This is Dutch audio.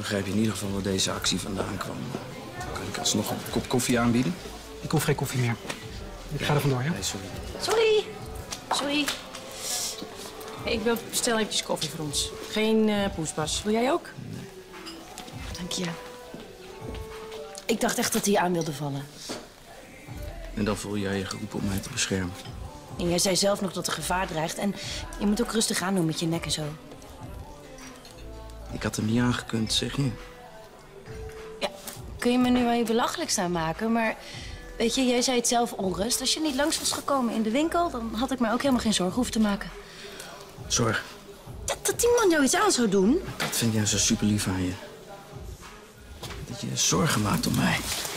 begrijp je in ieder geval waar deze actie vandaan kwam. Kan ik alsnog een kop koffie aanbieden? Ik hoef geen koffie meer. Ik ga er vandoor, ja? Nee, sorry. Sorry. Hey, ik bestel eventjes koffie voor ons. Geen poespas. Wil jij ook? Nee. Dank je. Ik dacht echt dat hij aan wilde vallen. En dan voel jij je geroepen om mij te beschermen. En jij zei zelf nog dat er gevaar dreigt. En je moet ook rustig aan doen met je nek en zo. Ik had hem niet aangekund, zeg je. Ja, kun je me nu wel je belachelijk staan maken, maar... Weet je, jij zei het zelf onrust. Als je niet langs was gekomen in de winkel, dan had ik me ook helemaal geen zorgen hoeven te maken. Zorg. Dat die man jou iets aan zou doen? Dat vind jij zo super lief aan je. Dat je zorgen maakt om mij.